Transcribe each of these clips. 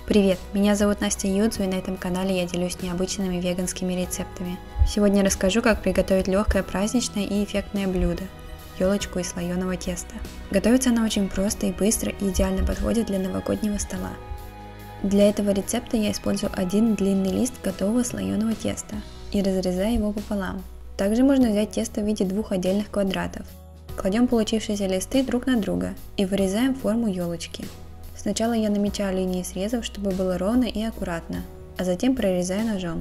Привет, меня зовут Настя Юдзу, и на этом канале я делюсь необычными веганскими рецептами. Сегодня расскажу, как приготовить легкое, праздничное и эффектное блюдо – елочку из слоеного теста. Готовится она очень просто и быстро и идеально подходит для новогоднего стола. Для этого рецепта я использую один длинный лист готового слоеного теста и разрезаю его пополам. Также можно взять тесто в виде двух отдельных квадратов. Кладем получившиеся листы друг на друга и вырезаем форму елочки. Сначала я намечаю линии срезов, чтобы было ровно и аккуратно, а затем прорезаю ножом.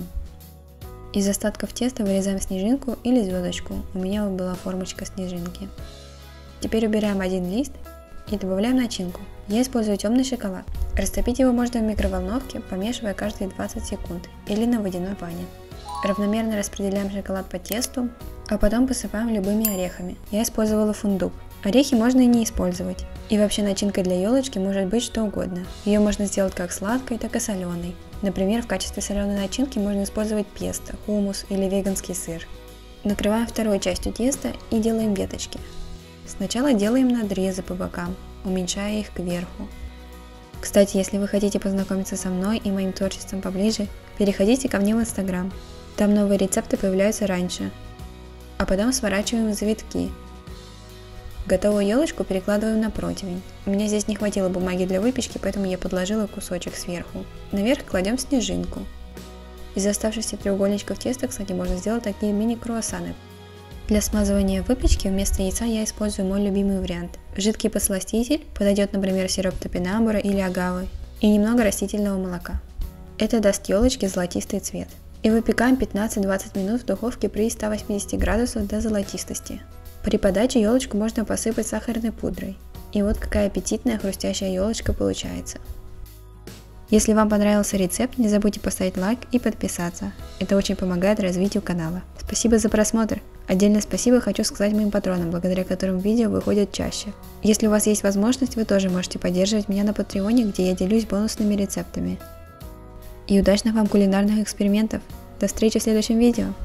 Из остатков теста вырезаем снежинку или звездочку, у меня была формочка снежинки. Теперь убираем один лист и добавляем начинку. Я использую темный шоколад. Растопить его можно в микроволновке, помешивая каждые 20 секунд или на водяной бане. Равномерно распределяем шоколад по тесту, а потом посыпаем любыми орехами. Я использовала фундук. Орехи можно и не использовать. И вообще начинкой для елочки может быть что угодно. Ее можно сделать как сладкой, так и соленой. Например, в качестве соленой начинки можно использовать песто, хумус или веганский сыр. Накрываем второй частью теста и делаем веточки. Сначала делаем надрезы по бокам, уменьшая их кверху. Кстати, если вы хотите познакомиться со мной и моим творчеством поближе, переходите ко мне в Instagram. Там новые рецепты появляются раньше. А потом сворачиваем в завитки. Готовую елочку перекладываем на противень. У меня здесь не хватило бумаги для выпечки, поэтому я подложила кусочек сверху. Наверх кладем снежинку. Из оставшихся треугольничков теста, кстати, можно сделать такие мини-круассаны. Для смазывания выпечки вместо яйца я использую мой любимый вариант. Жидкий подсластитель, подойдет, например, сироп топинамбура или агавы, и немного растительного молока. Это даст елочке золотистый цвет. И выпекаем 15-20 минут в духовке при 180 градусах до золотистости. При подаче елочку можно посыпать сахарной пудрой. И вот какая аппетитная хрустящая елочка получается. Если вам понравился рецепт, не забудьте поставить лайк и подписаться. Это очень помогает развитию канала. Спасибо за просмотр. Отдельное спасибо хочу сказать моим патронам, благодаря которым видео выходят чаще. Если у вас есть возможность, вы тоже можете поддерживать меня на Патреоне, где я делюсь бонусными рецептами. И удачных вам кулинарных экспериментов. До встречи в следующем видео.